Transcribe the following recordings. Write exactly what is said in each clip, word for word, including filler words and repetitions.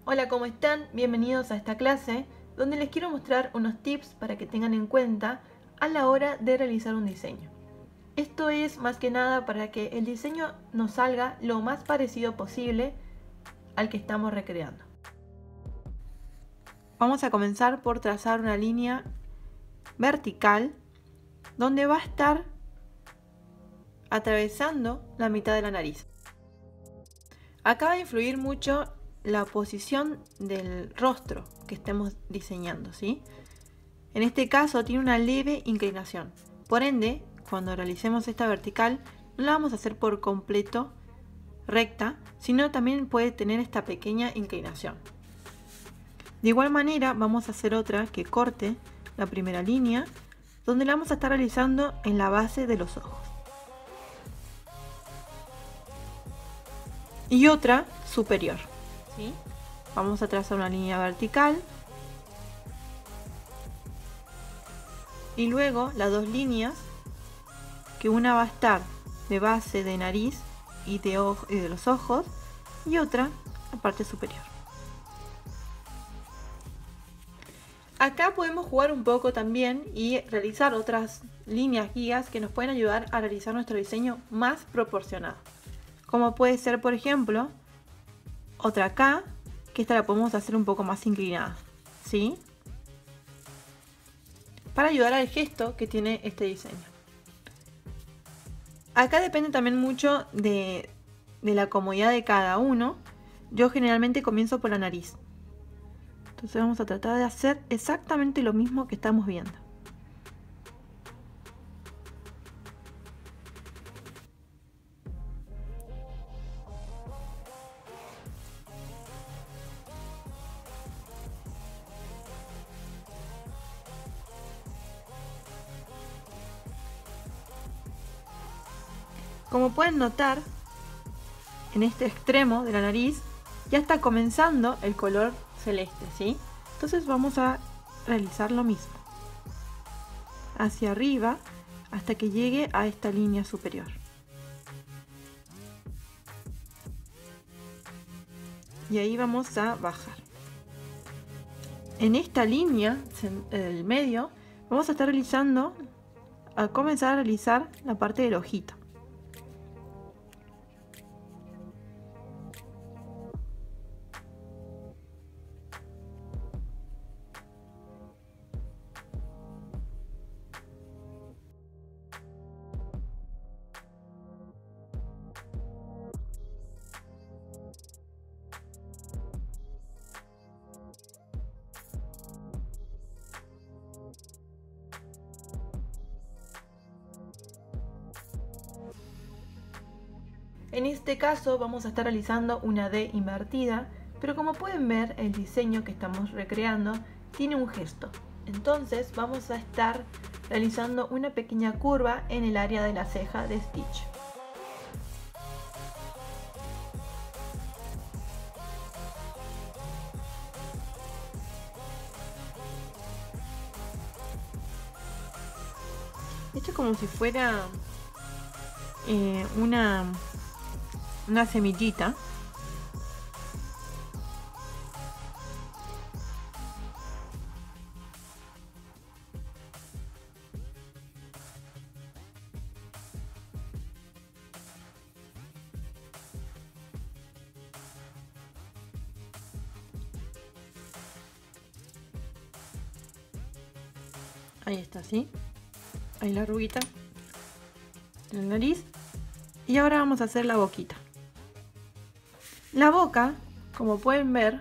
Hola, ¿cómo están? Bienvenidos a esta clase donde les quiero mostrar unos tips para que tengan en cuenta a la hora de realizar un diseño. Esto es más que nada para que el diseño nos salga lo más parecido posible al que estamos recreando. Vamos a comenzar por trazar una línea vertical donde va a estar atravesando la mitad de la nariz. Acá va a influir mucho la posición del rostro que estemos diseñando, ¿sí? En este caso tiene una leve inclinación. Por ende, cuando realicemos esta vertical, no la vamos a hacer por completo recta, sino también puede tener esta pequeña inclinación. De igual manera, vamos a hacer otra que corte la primera línea, donde la vamos a estar realizando en la base de los ojos. Y otra superior. ¿Sí? Vamos a trazar una línea vertical y luego las dos líneas, que una va a estar de base de nariz y de, ojo, y de los ojos, y otra la parte superior. Acá podemos jugar un poco también y realizar otras líneas guías que nos pueden ayudar a realizar nuestro diseño más proporcionado, como puede ser, por ejemplo, otra acá, que esta la podemos hacer un poco más inclinada, ¿sí? Para ayudar al gesto que tiene este diseño. Acá depende también mucho de, de la comodidad de cada uno. Yo generalmente comienzo por la nariz. Entonces vamos a tratar de hacer exactamente lo mismo que estamos viendo. Como pueden notar, en este extremo de la nariz ya está comenzando el color celeste, ¿sí? Entonces vamos a realizar lo mismo hacia arriba hasta que llegue a esta línea superior. Y ahí vamos a bajar. En esta línea del medio vamos a estar realizando, a comenzar a realizar la parte del ojito. En este caso vamos a estar realizando una D invertida, pero como pueden ver el diseño que estamos recreando tiene un gesto. Entonces vamos a estar realizando una pequeña curva en el área de la ceja de Stitch. Esto es como si fuera eh, una... una semillita. Ahí está, ¿sí? Ahí la arruguita en la nariz. Y ahora vamos a hacer la boquita. La boca, como pueden ver,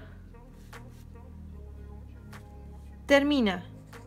termina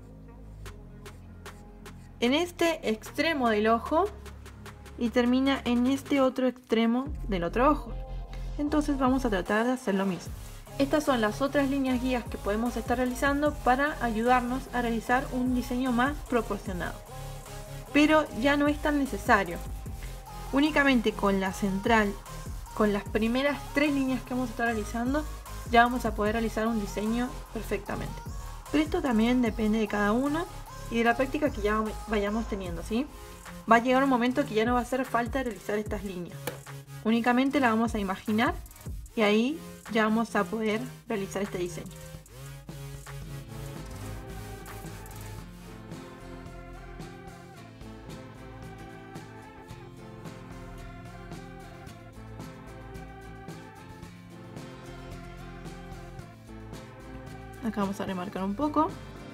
en este extremo del ojo y termina en este otro extremo del otro ojo. Entonces vamos a tratar de hacer lo mismo. Estas son las otras líneas guías que podemos estar realizando para ayudarnos a realizar un diseño más proporcionado. Pero ya no es tan necesario. Únicamente con la central, con las primeras tres líneas que vamos a estar realizando, ya vamos a poder realizar un diseño perfectamente. Pero esto también depende de cada uno y de la práctica que ya vayamos teniendo, ¿sí? Va a llegar un momento que ya no va a hacer falta realizar estas líneas. Únicamente la vamos a imaginar y ahí ya vamos a poder realizar este diseño. Acá vamos a remarcar un poco.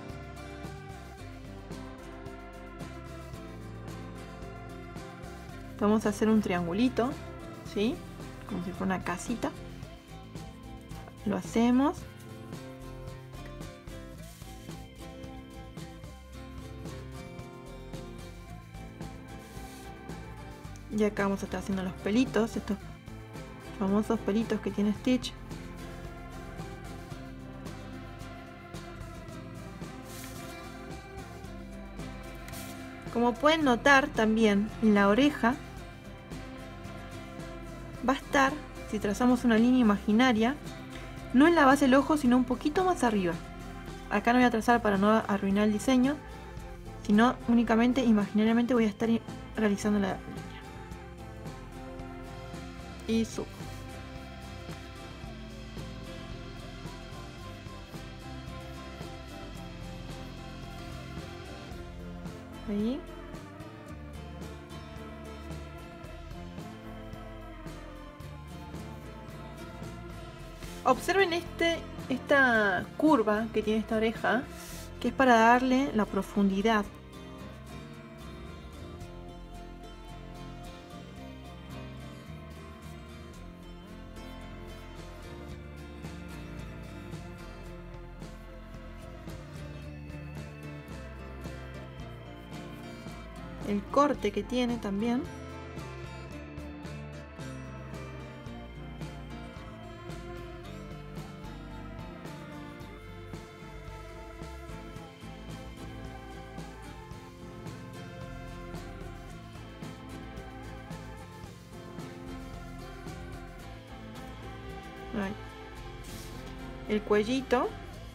Vamos a hacer un triangulito, ¿sí? Como si fuera una casita. Lo hacemos. Y acá vamos a estar haciendo los pelitos, estos famosos pelitos que tiene Stitch. Como pueden notar también, en la oreja va a estar, si trazamos una línea imaginaria, no en la base del ojo, sino un poquito más arriba. Acá no voy a trazar para no arruinar el diseño, sino únicamente imaginariamente voy a estar realizando la línea. Y subo. Ahí. Observen este, esta curva que tiene esta oreja, que es para darle la profundidad. El corte que tiene también. Ahí. El cuellito.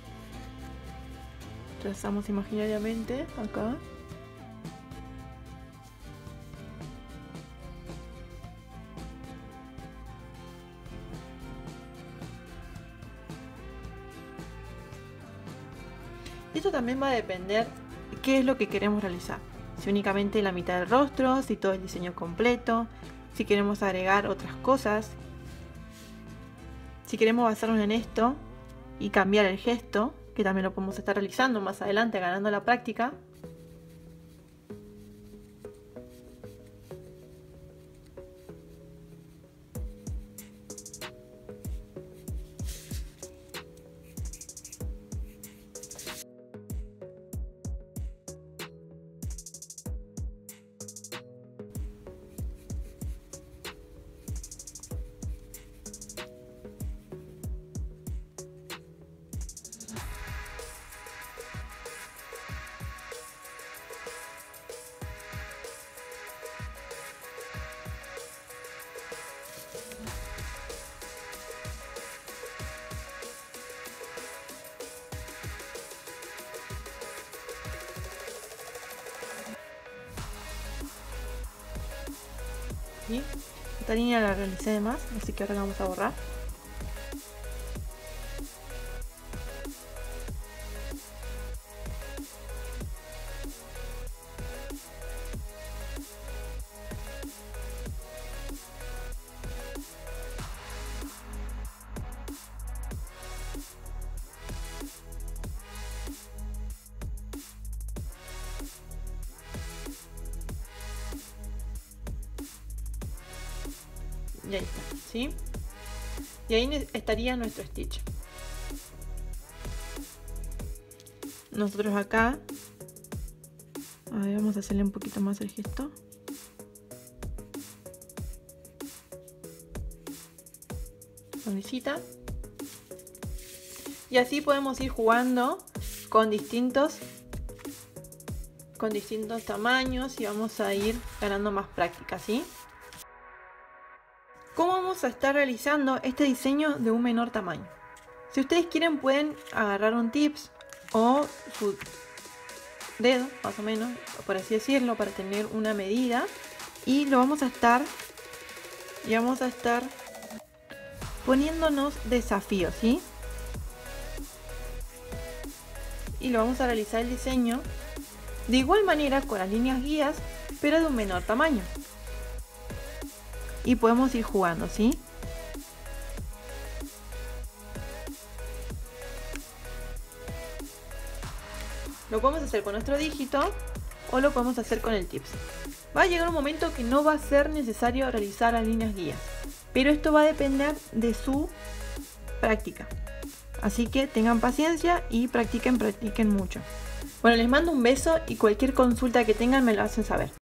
Trazamos imaginariamente acá. Esto también va a depender qué es lo que queremos realizar. Si únicamente la mitad del rostro, si todo el diseño completo, si queremos agregar otras cosas. Si queremos basarnos en esto y cambiar el gesto, que también lo podemos estar realizando más adelante ganando la práctica. ¿Sí? Esta línea la realicé de más, así que ahora la vamos a borrar. Y ahí está, ¿sí? Y ahí estaría nuestro Stitch. Nosotros acá, a ver, vamos a hacerle un poquito más el gesto. Sonrisita. Y así podemos ir jugando con distintos con distintos tamaños y vamos a ir ganando más práctica, ¿sí? ¿Cómo vamos a estar realizando este diseño de un menor tamaño? Si ustedes quieren pueden agarrar un tips o su dedo, más o menos, por así decirlo, para tener una medida, y lo vamos a estar y vamos a estar poniéndonos desafíos, ¿sí? Y lo vamos a realizar el diseño de igual manera con las líneas guías, pero de un menor tamaño. Y podemos ir jugando, ¿sí? Lo podemos hacer con nuestro dígito o lo podemos hacer con el tips. Va a llegar un momento que no va a ser necesario realizar las líneas guías, pero esto va a depender de su práctica. Así que tengan paciencia y practiquen, practiquen mucho. Bueno, les mando un beso y cualquier consulta que tengan me lo hacen saber.